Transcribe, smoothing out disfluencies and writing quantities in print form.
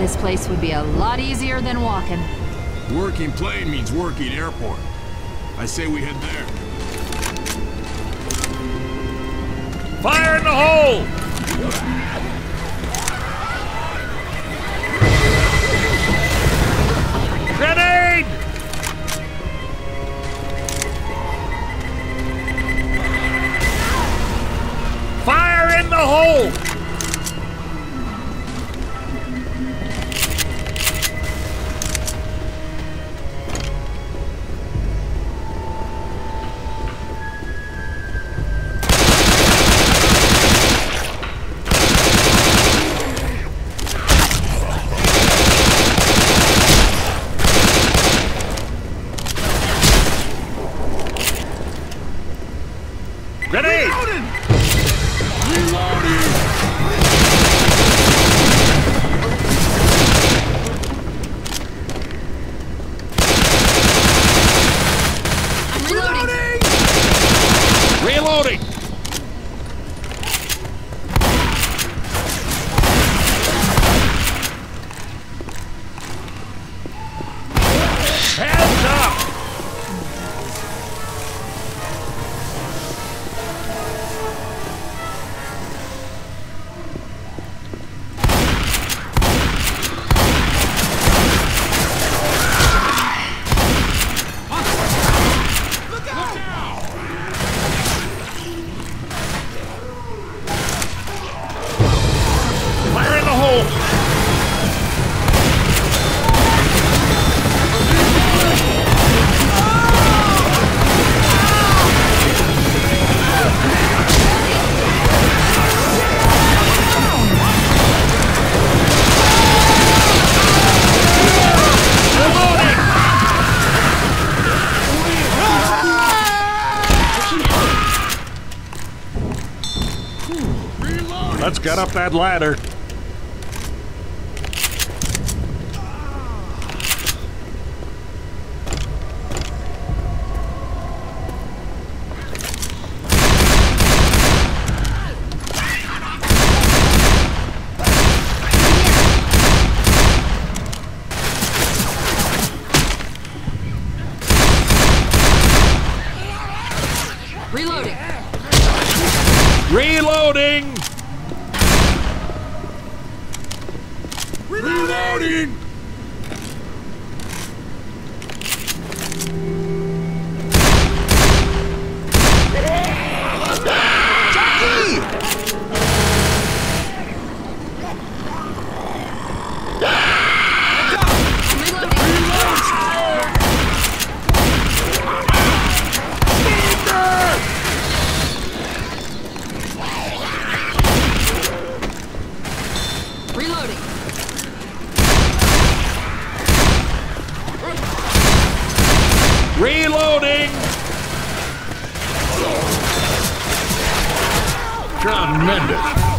this place would be a lot easier than walking. Working plane means working airport. I say we head there. Fire in the hole! Grenade! Fire in the hole! Grenade! Reloading! Reloading! Reloading! Hands up! Fire in the hole! Let's get up that ladder. Reloading! Reloading! Reloading! Reloading! Reloading! Tremendous!